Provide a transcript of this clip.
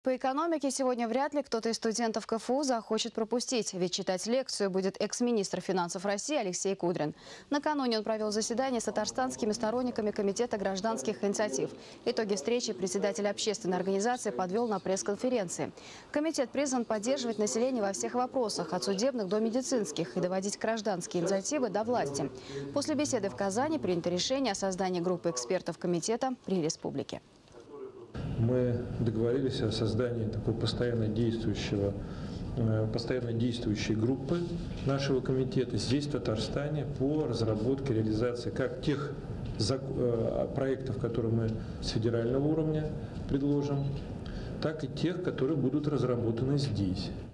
По экономике сегодня вряд ли кто-то из студентов КФУ захочет пропустить, ведь читать лекцию будет экс-министр финансов России Алексей Кудрин. Накануне он провел заседание с татарстанскими сторонниками Комитета гражданских инициатив. Итоги встречи председатель общественной организации подвел на пресс-конференции. Комитет призван поддерживать население во всех вопросах, от судебных до медицинских, и доводить гражданские инициативы до власти. После беседы в Казани принято решение о создании группы экспертов комитета при республике. Мы договорились о создании такой постоянно действующей группы нашего комитета здесь, в Татарстане, по разработке, реализации как тех проектов, которые мы с федерального уровня предложим, так и тех, которые будут разработаны здесь.